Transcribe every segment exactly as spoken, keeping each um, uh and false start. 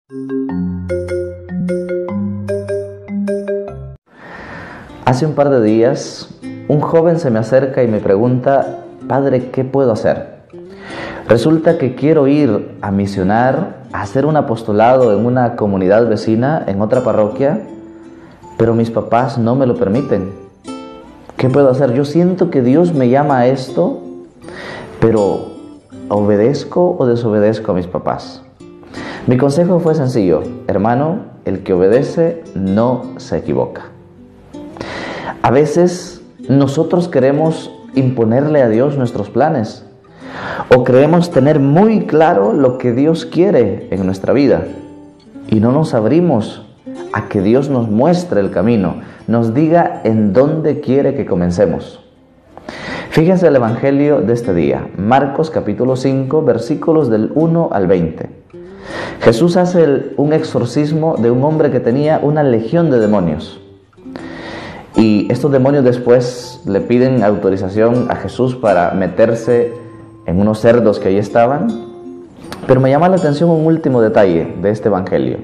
Hace un par de días, un joven se me acerca y me pregunta: Padre, ¿qué puedo hacer? Resulta que quiero ir a misionar, a hacer un apostolado en una comunidad vecina, en otra parroquia, pero mis papás no me lo permiten. ¿Qué puedo hacer? Yo siento que Dios me llama a esto, pero ¿obedezco o desobedezco a mis papás? Mi consejo fue sencillo: hermano, el que obedece no se equivoca. A veces nosotros queremos imponerle a Dios nuestros planes, o creemos tener muy claro lo que Dios quiere en nuestra vida, y no nos abrimos a que Dios nos muestre el camino, nos diga en dónde quiere que comencemos. Fíjense el Evangelio de este día, Marcos capítulo cinco, versículos del uno al veinte. Jesús hace el, un exorcismo de un hombre que tenía una legión de demonios. Y estos demonios después le piden autorización a Jesús para meterse en unos cerdos que ahí estaban. Pero me llama la atención un último detalle de este Evangelio.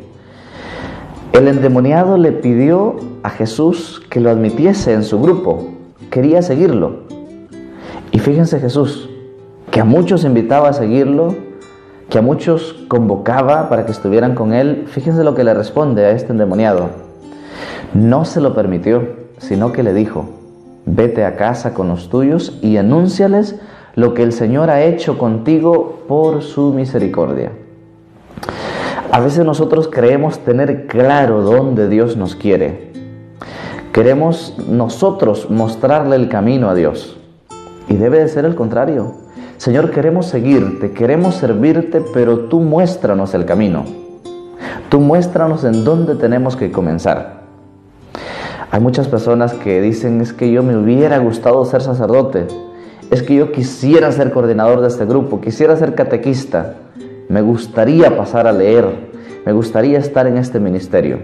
El endemoniado le pidió a Jesús que lo admitiese en su grupo. Quería seguirlo. Y fíjense Jesús, que a muchos invitaba a seguirlo, que a muchos convocaba para que estuvieran con él. Fíjense lo que le responde a este endemoniado. No se lo permitió, sino que le dijo: vete a casa con los tuyos y anúnciales lo que el Señor ha hecho contigo por su misericordia. A veces nosotros creemos tener claro dónde Dios nos quiere. Queremos nosotros mostrarle el camino a Dios. Y debe de ser el contrario. Señor, queremos seguirte, queremos servirte, pero tú muéstranos el camino. Tú muéstranos en dónde tenemos que comenzar. Hay muchas personas que dicen: es que yo me hubiera gustado ser sacerdote, es que yo quisiera ser coordinador de este grupo, quisiera ser catequista, me gustaría pasar a leer, me gustaría estar en este ministerio.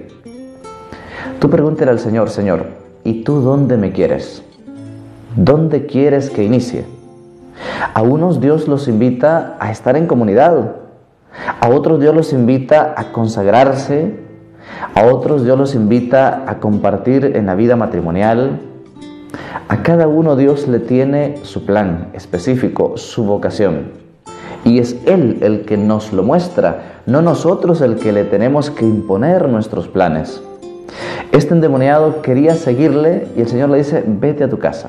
Tú pregúntale al Señor: Señor, ¿y tú dónde me quieres? ¿Dónde quieres que inicie? A unos Dios los invita a estar en comunidad, a otros Dios los invita a consagrarse, a otros Dios los invita a compartir en la vida matrimonial. A cada uno Dios le tiene su plan específico, su vocación. Y es Él el que nos lo muestra, no nosotros el que le tenemos que imponer nuestros planes. Este endemoniado quería seguirle y el Señor le dice: vete a tu casa.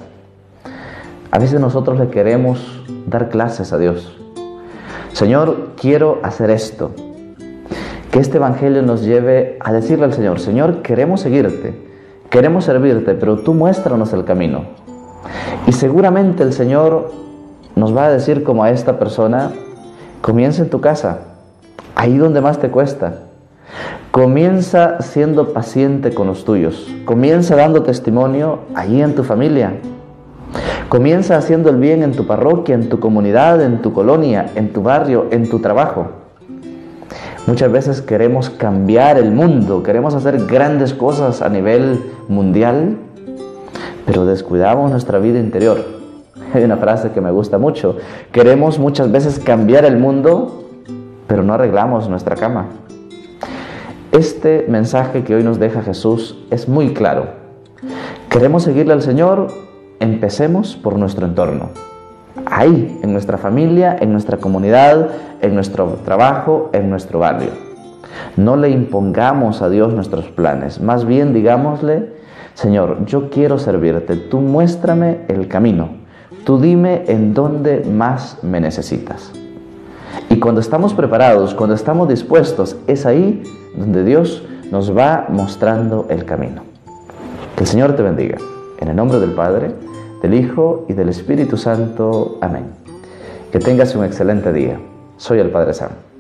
A veces nosotros le queremos dar clases a Dios. Señor, quiero hacer esto. Que este Evangelio nos lleve a decirle al Señor: Señor, queremos seguirte, queremos servirte, pero tú muéstranos el camino. Y seguramente el Señor nos va a decir, como a esta persona: comienza en tu casa, ahí donde más te cuesta. Comienza siendo paciente con los tuyos. Comienza dando testimonio allí en tu familia. Comienza haciendo el bien en tu parroquia, en tu comunidad, en tu colonia, en tu barrio, en tu trabajo. Muchas veces queremos cambiar el mundo, queremos hacer grandes cosas a nivel mundial, pero descuidamos nuestra vida interior. Hay una frase que me gusta mucho: queremos muchas veces cambiar el mundo, pero no arreglamos nuestra cama. Este mensaje que hoy nos deja Jesús es muy claro. Queremos seguirle al Señor, empecemos por nuestro entorno. Ahí, en nuestra familia, en nuestra comunidad, en nuestro trabajo, en nuestro barrio. No le impongamos a Dios nuestros planes, más bien digámosle: Señor, yo quiero servirte, tú muéstrame el camino, tú dime en dónde más me necesitas. Y cuando estamos preparados, cuando estamos dispuestos, es ahí donde Dios nos va mostrando el camino. Que el Señor te bendiga. En el nombre del Padre, del Hijo y del Espíritu Santo. Amén. Que tengas un excelente día. Soy el Padre Sam.